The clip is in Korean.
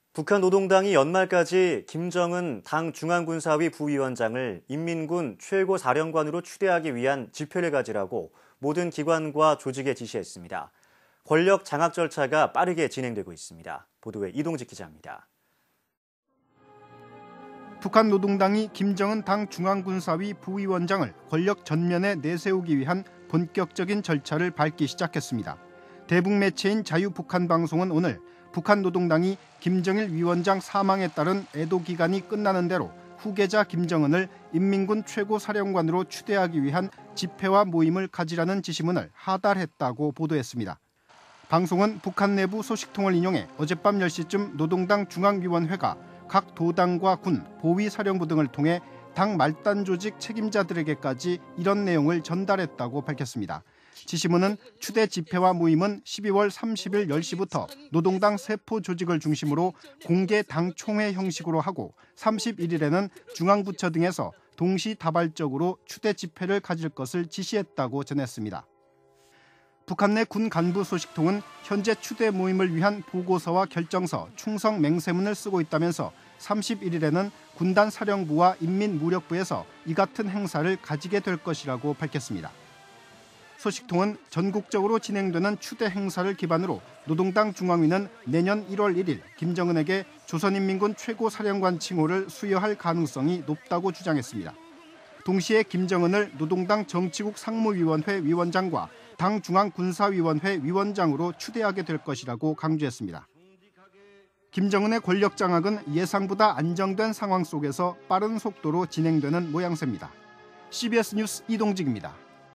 북한 노동당이 연말까지 김정은 당 중앙군사위 부위원장을 인민군 최고사령관으로 추대하기 위한 지표를 가지라고 모든 기관과 조직에 지시했습니다. 권력 장악 절차가 빠르게 진행되고 있습니다. 보도에 이동직 기자입니다. 북한 노동당이 김정은 당 중앙군사위 부위원장을 권력 전면에 내세우기 위한 본격적인 절차를 밟기 시작했습니다. 대북 매체인 자유북한방송은 오늘 북한 노동당이 김정일 위원장 사망에 따른 애도 기간이 끝나는 대로 후계자 김정은을 인민군 최고사령관으로 추대하기 위한 집회와 모임을 가지라는 지시문을 하달했다고 보도했습니다. 방송은 북한 내부 소식통을 인용해 어젯밤 10시쯤 노동당 중앙위원회가 각 도당과 군, 보위사령부 등을 통해 당 말단 조직 책임자들에게까지 이런 내용을 전달했다고 밝혔습니다. 지시문은 추대 집회와 모임은 12월 30일 10시부터 노동당 세포 조직을 중심으로 공개 당 총회 형식으로 하고 31일에는 중앙부처 등에서 동시다발적으로 추대 집회를 가질 것을 지시했다고 전했습니다. 북한 내 군 간부 소식통은 현재 추대 모임을 위한 보고서와 결정서, 충성 맹세문을 쓰고 있다면서 31일에는 군단 사령부와 인민무력부에서 이 같은 행사를 가지게 될 것이라고 밝혔습니다. 소식통은 전국적으로 진행되는 추대 행사를 기반으로 노동당 중앙위는 내년 1월 1일 김정은에게 조선인민군 최고사령관 칭호를 수여할 가능성이 높다고 주장했습니다. 동시에 김정은을 노동당 정치국 상무위원회 위원장과 당 중앙군사위원회 위원장으로 추대하게 될 것이라고 강조했습니다. 김정은의 권력 장악은 예상보다 안정된 상황 속에서 빠른 속도로 진행되는 모양새입니다. CBS 뉴스 이동직입니다.